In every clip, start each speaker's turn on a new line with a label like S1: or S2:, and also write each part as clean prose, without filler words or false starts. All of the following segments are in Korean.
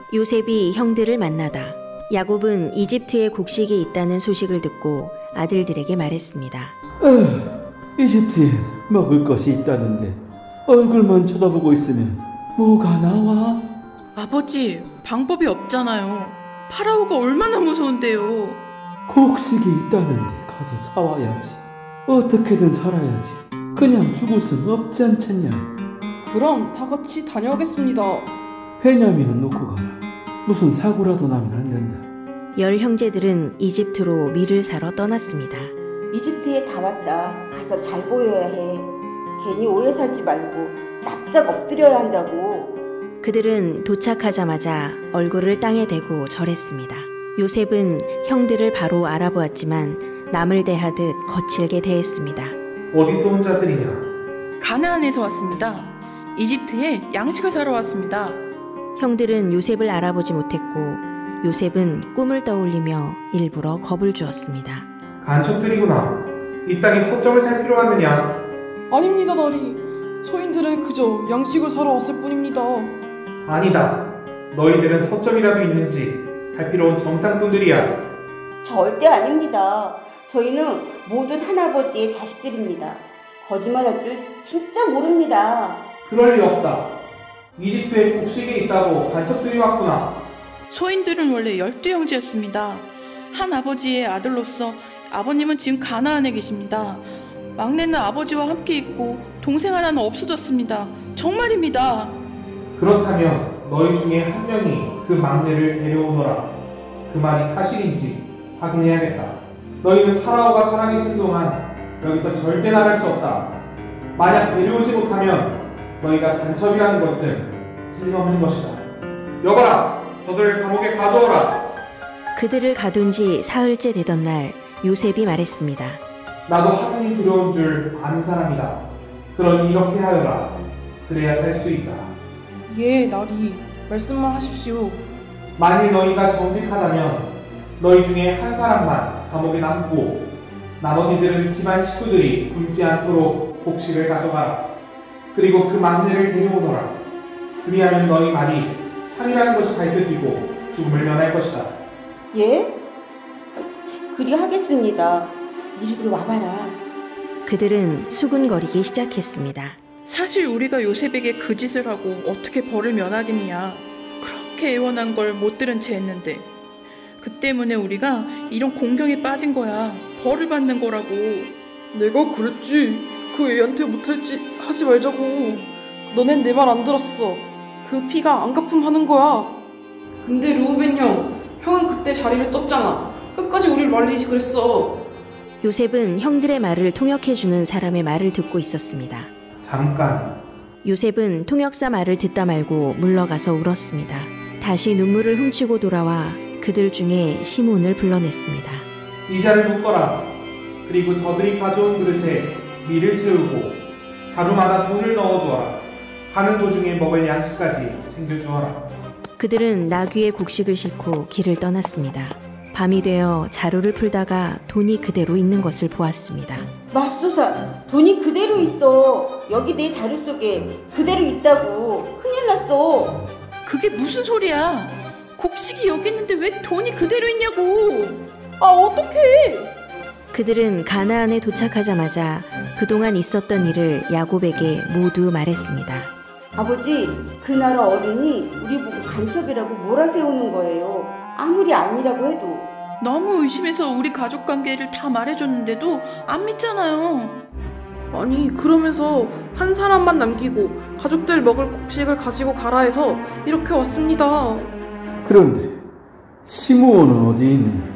S1: 요셉이 형들을 만나다 야곱은 이집트에 곡식이 있다는 소식을 듣고 아들들에게 말했습니다.
S2: 이집트에 먹을 것이 있다는데 얼굴만 쳐다보고 있으면 뭐가 나와?
S3: 아버지, 방법이 없잖아요. 파라오가 얼마나 무서운데요.
S2: 곡식이 있다는데 가서 사와야지. 어떻게든 살아야지. 그냥 죽을 순 없지 않겠냐.
S4: 그럼 다 같이 다녀오겠습니다.
S2: 베냐민은 놓고 가라. 무슨 사고라도 나면 안 된다.
S1: 10 형제들은 이집트로 밀을 사러 떠났습니다.
S5: 이집트에 다 왔다. 가서 잘 보여야 해. 괜히 오해 사지 말고 납작 엎드려야 한다고.
S1: 그들은 도착하자마자 얼굴을 땅에 대고 절했습니다. 요셉은 형들을 바로 알아보았지만 남을 대하듯 거칠게 대했습니다.
S6: 어디서 온 자들이냐?
S3: 가나안에서 왔습니다. 이집트에 양식을 사러 왔습니다.
S1: 형들은 요셉을 알아보지 못했고 요셉은 꿈을 떠올리며 일부러 겁을 주었습니다.
S6: 간첩들이구나. 이 땅에 허점을 살 필요가 있느냐?
S4: 아닙니다, 나리. 소인들은 그저 양식을 사러 왔을 뿐입니다.
S6: 아니다. 너희들은 허점이라도 있는지 살피러 온 정탐꾼들이야.
S5: 절대 아닙니다. 저희는 모든 할아버지의 자식들입니다. 거짓말할 줄 진짜 모릅니다.
S6: 그럴 리 없다. 이집트에 곡식이 있다고 간첩들이 왔구나.
S3: 소인들은 원래 12형제였습니다. 한 아버지의 아들로서 아버님은 지금 가나안에 계십니다. 막내는 아버지와 함께 있고 동생 하나는 없어졌습니다. 정말입니다.
S6: 그렇다면 너희 중에 한 명이 그 막내를 데려오너라. 그 말이 사실인지 확인해야겠다. 너희는 파라오가 살아계신 동안 여기서 절대 나갈 수 없다. 만약 데려오지 못하면 너희가 간첩이라는 것은 틀림없는 것이다. 여봐라, 저들을 감옥에 가두어라.
S1: 그들을 가둔 지 사흘째 되던 날 요셉이 말했습니다.
S6: 나도 하나님 두려운 줄 아는 사람이다. 그러니 이렇게 하여라. 그래야 살 수 있다.
S4: 예, 나리. 말씀만 하십시오.
S6: 만일 너희가 정직하다면 너희 중에 한 사람만 감옥에 남고 나머지들은 집안 식구들이 굶지 않도록 곡식을 가져가라. 그리고 그 막내를 데려오너라. 그리하면 너희 말이 참이라는 것이 밝혀지고 죽음을 면할 것이다.
S5: 예? 그리하겠습니다. 이리들 와봐라.
S1: 그들은 수군거리기 시작했습니다.
S3: 사실 우리가 요셉에게 그 짓을 하고 어떻게 벌을 면하겠냐. 그렇게 애원한 걸 못 들은 채 했는데 그 때문에 우리가 이런 공경에 빠진 거야. 벌을 받는 거라고.
S4: 내가 그랬지. 그 애한테 못할 짓 하지 말자고. 너넨 내 말 안 들었어. 그 피가 안 갚음하는 거야. 근데 루우벤 형, 형은 그때 자리를 떴잖아. 끝까지 우리를 말리지 그랬어.
S1: 요셉은 형들의 말을 통역해주는 사람의 말을 듣고 있었습니다.
S6: 잠깐.
S1: 요셉은 통역사 말을 듣다 말고 물러가서 울었습니다. 다시 눈물을 훔치고 돌아와 그들 중에 시몬을 불러냈습니다.
S6: 이 자를 묶어라. 그리고 저들이 가져온 그릇에 밀을 채우고 자루마다 돈을 넣어두어라. 가는 도중에 먹을 양식까지 챙겨주어라.
S1: 그들은 나귀의 곡식을 싣고 길을 떠났습니다. 밤이 되어 자루를 풀다가 돈이 그대로 있는 것을 보았습니다.
S5: 맙소사, 돈이 그대로 있어. 여기 내 자루 속에 그대로 있다고. 큰일 났어.
S3: 그게 무슨 소리야. 곡식이 여기 있는데 왜 돈이 그대로 있냐고.
S4: 아, 어떡해.
S1: 그들은 가나안에 도착하자마자 그동안 있었던 일을 야곱에게 모두 말했습니다.
S5: 아버지, 그 나라 어른이 우리 보고 간첩이라고 몰아세우는 거예요. 아무리 아니라고 해도.
S3: 너무 의심해서 우리 가족 관계를 다 말해줬는데도 안 믿잖아요.
S4: 아니, 그러면서 한 사람만 남기고 가족들 먹을 곡식을 가지고 가라 해서 이렇게 왔습니다.
S2: 그런데 시므온은 어디 있느냐?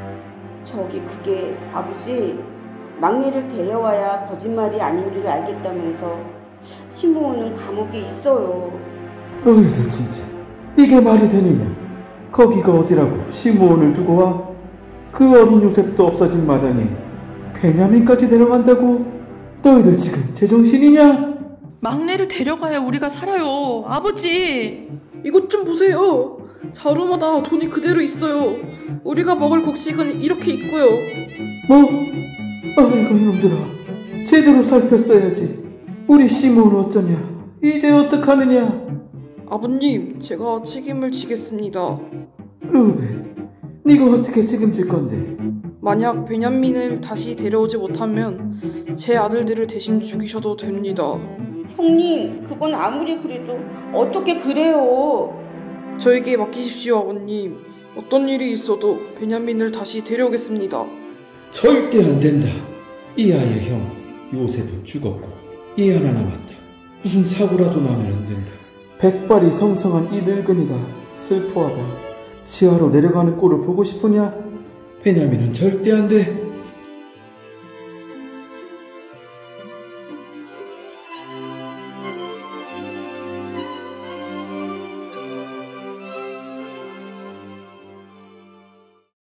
S5: 저기 그게 아버지, 막내를 데려와야 거짓말이 아닌 줄 알겠다면서 시므온은 감옥에 있어요.
S2: 너희들 진짜 이게 말이 되느냐? 거기가 어디라고 시므온을 두고 와? 그 어린 요셉도 없어진 마당에 베냐민까지 데려간다고? 너희들 지금 제정신이냐?
S3: 막내를 데려가야 우리가 살아요. 아버지.
S4: 이것 좀 보세요. 자루마다 돈이 그대로 있어요. 우리가 먹을 곡식은 이렇게 있고요.
S2: 뭐? 아이고 이놈들아, 제대로 살폈어야지. 우리 시므온 어쩌냐? 이제 어떡하느냐?
S4: 아버님, 제가 책임을 지겠습니다.
S2: 루벤, 네가 어떻게 책임질 건데?
S4: 만약 베냐민을 다시 데려오지 못하면 제 아들들을 대신 죽이셔도 됩니다.
S5: 형님, 그건 아무리 그래도 어떻게 그래요?
S4: 저에게 맡기십시오, 아버님. 어떤 일이 있어도 베냐민을 다시 데려오겠습니다.
S2: 절대 안 된다. 이 아이의 형 요셉은 죽었고 이 하나 남았다. 무슨 사고라도 나면 안 된다. 백발이 성성한 이 늙은이가 슬퍼하다 지하로 내려가는 꼴을 보고 싶으냐? 베냐민은 절대 안 돼.